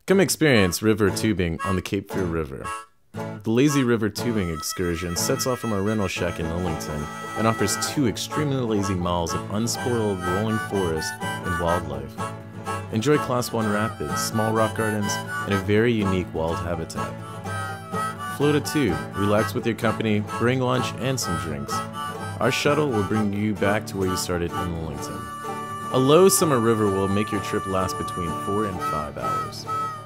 Come experience river tubing on the Cape Fear River. The Lazy River Tubing excursion sets off from our rental shack in Ellington and offers 2 extremely lazy miles of unspoiled rolling forest and wildlife. Enjoy Class 1 rapids, small rock gardens, and a very unique wild habitat. Float a tube, relax with your company, bring lunch and some drinks. Our shuttle will bring you back to where you started in Ellington. A low summer river will make your trip last between 4 and 5 hours.